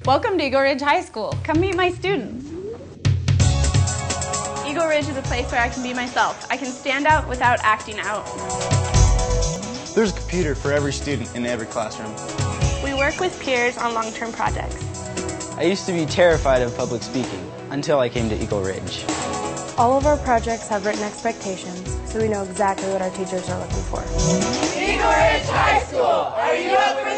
Welcome to EagleRidge High School. Come meet my students. EagleRidge is a place where I can be myself. I can stand out without acting out. There's a computer for every student in every classroom. We work with peers on long-term projects. I used to be terrified of public speaking until I came to EagleRidge. All of our projects have written expectations, so we know exactly what our teachers are looking for. EagleRidge High School, are you up for